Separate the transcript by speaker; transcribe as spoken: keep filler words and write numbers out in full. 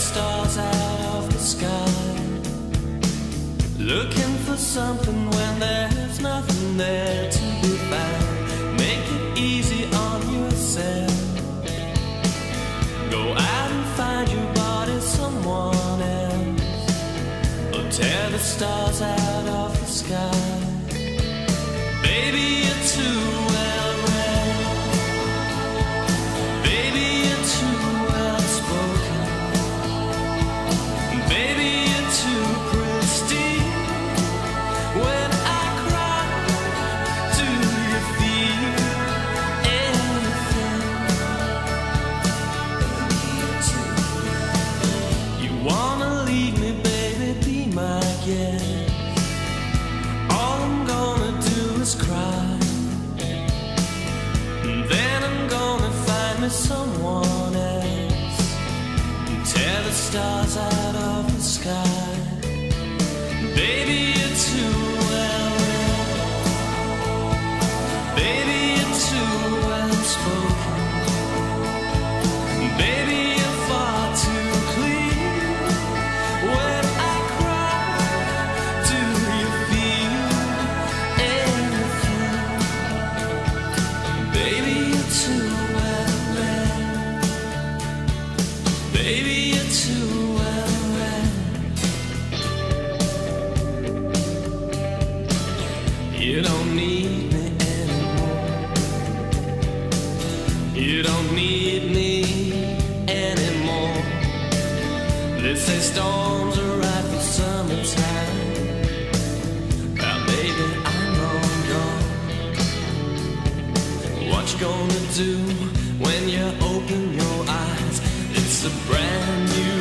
Speaker 1: stars out of the sky, looking for something when there's nothing there to be found. Make it easy on yourself. Go out and find your body someone else, or tear the stars out of the sky. Baby, you're too well read. Baby, you're too well spoken. Baby, you're too pristine. When I cry, do you feel anything? You wanna leave me, baby, be my guest. All I'm gonna do is cry, and then I'm gonna find me someone else and tear the stars out of the sky. Baby, you're too well read. Baby, you're too well spoken. Baby, you're far too clean. When I cry, do you feel anything? Baby, you're too well read. Baby, you're too well read. You don't need me anymore. You don't need me anymore. They say storms are right for summertime. Well, baby, I'm long gone. What you gonna do when you open your eyes? It's a brand new